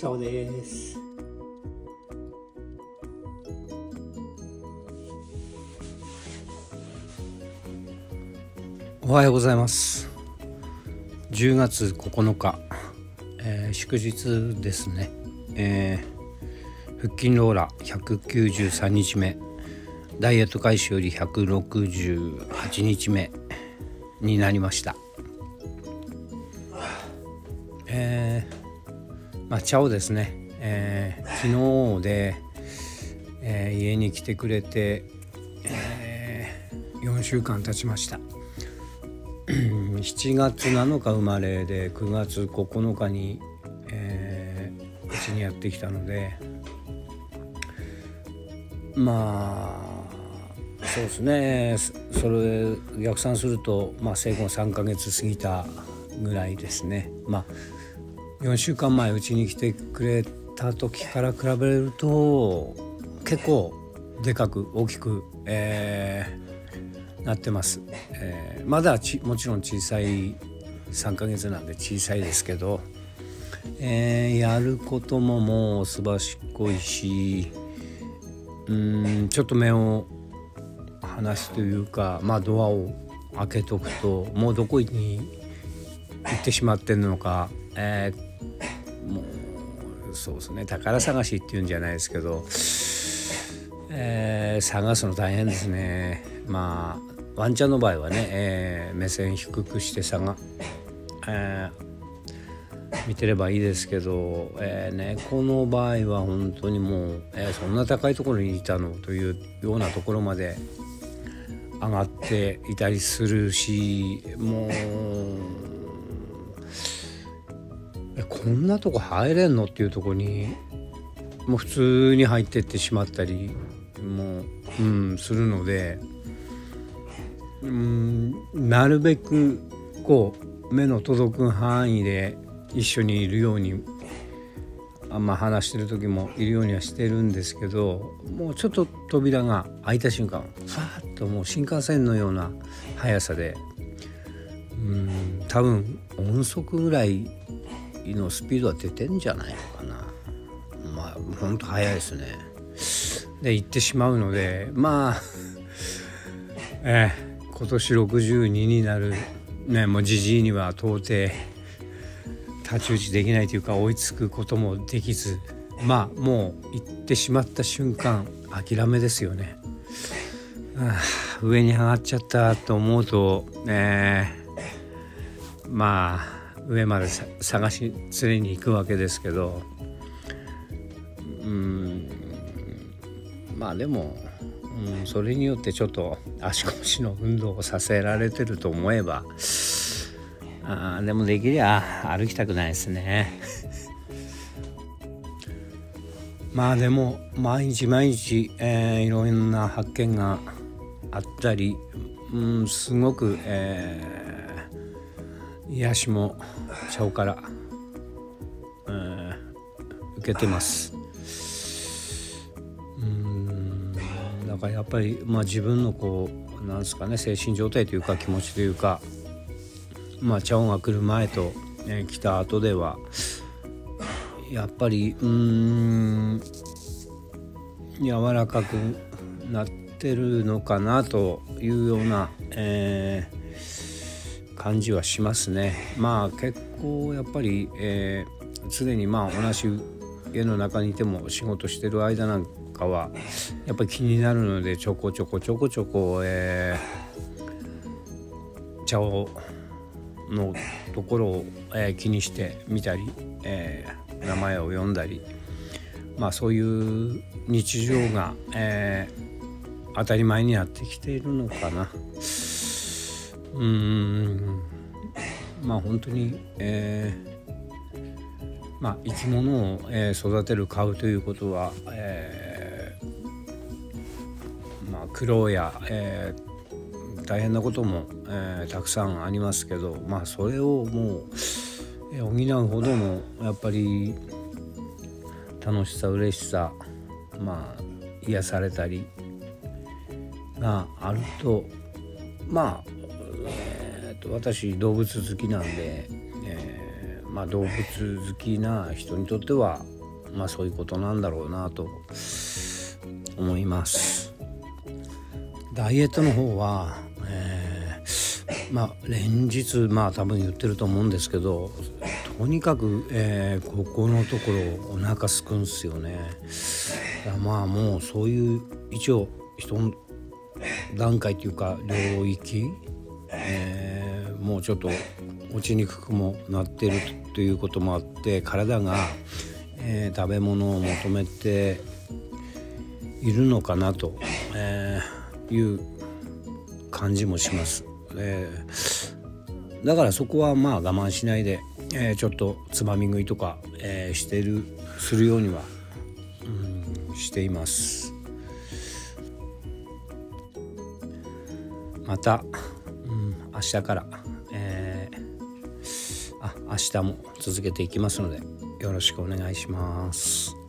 チャオです。おはようございます。10月9日、祝日ですね。腹筋ローラ193日目、ダイエット開始より168日目になりました。チャオですね。昨日で、家に来てくれて、4週間経ちました。7月7日生まれで9月9日にうちにやってきたので、そうですね、それ逆算すると、生後3ヶ月過ぎたぐらいですね。4週間前うちに来てくれた時から比べると結構でかく大きく、なってます。まだもちろん小さい3ヶ月なんで小さいですけど、やることももうすばしっこいし、ちょっと目を離すというか、ドアを開けとくともうどこに行ってしまってんのか、もうそうですね、宝探しっていうんじゃないですけど、探すの大変ですね。ワンちゃんの場合はね、目線低くして見てればいいですけど、猫の場合は本当にもう、そんな高いところにいたのというようなところまで上がっていたりするし、もうこんなとこ入れんのっていうところにもう普通に入ってってしまったりもするので、なるべくこう目の届く範囲で一緒にいるように、話してる時もいるようにはしてるんですけど、もうちょっと扉が開いた瞬間ファーッともう新幹線のような速さで、多分音速ぐらいのスピードは出てんじゃないのかな。ほんと速いですね。で行ってしまうので、今年62になるね、もうじじいには到底太刀打ちできないというか追いつくこともできず、もう行ってしまった瞬間諦めですよね。上に上がっちゃったと思うと、上まで探し連れに行くわけですけど、でも、それによってちょっと足腰の運動をさせられてると思えば、でもできりゃ歩きたくないですね。でも毎日毎日、いろんな発見があったり、すごく、癒しもチャオから、受けてます。だからやっぱり、自分のなんですかね、精神状態というか気持ちというか、チャオが来る前と、来た後ではやっぱり柔らかくなってるのかなというような、感じはしますね。結構やっぱり、常に同じ家の中にいても仕事してる間なんかはやっぱり気になるので、ちょこちょこ、チャオのところを、気にしてみたり、名前を呼んだり、そういう日常が、当たり前になってきているのかな。本当に、生き物を、育てる飼うということは、苦労や、大変なことも、たくさんありますけど、それをもう、補うほどのやっぱり楽しさ、嬉しさ、癒されたりがあると、私動物好きなんで、動物好きな人にとっては、 そういうことなんだろうなと思います。ダイエットの方は、連日多分言ってると思うんですけど、とにかく、ここのところお腹すくんすよね。もうそういう一応一段階というか領域、もうちょっと落ちにくくもなってるということもあって、体が、食べ物を求めているのかなと、いう感じもします。だからそこは我慢しないで、ちょっとつまみ食いとか、するようには、しています。また、明日から、明日も続けていきますのでよろしくお願いします。